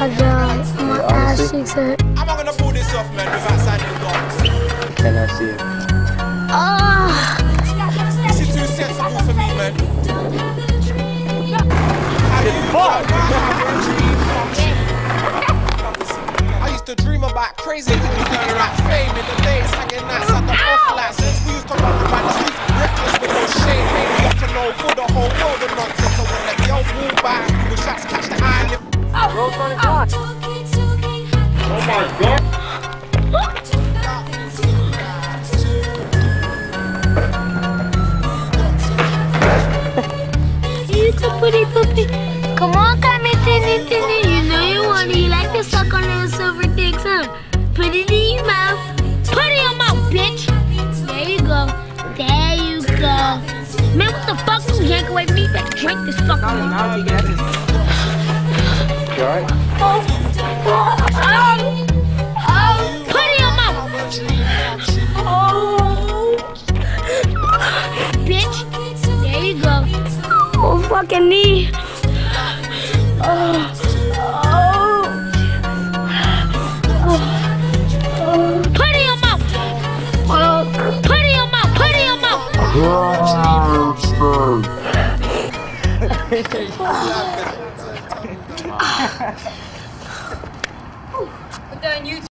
My ass cheeks hurt. I'm not gonna pull this off, man, without signing dogs. Can I see it? This is too sensible for me, man. I used to dream about crazy things like fame in the days, hanging outside the off license. We used to run around the streets, reckless with no shame. Made me up to know for the whole world of nonsense. So when the girls walk by, we would try to catch the eye. Roll on the clock. Oh my God. It's a pretty puppy. Come on, come in, tinny. You know you want it. You like to suck on those silver dicks, huh? Put it in your mouth. Put it in your mouth, bitch. There you go. There you go. Man, what the fuck? You yank away from me? You better drink this fucking water. You alright? Put it in your mouth. Bitch. There you go. Oh, fucking knee. Put it in your mouth. Put it in your mouth. Put it in your mouth. Put that on YouTube.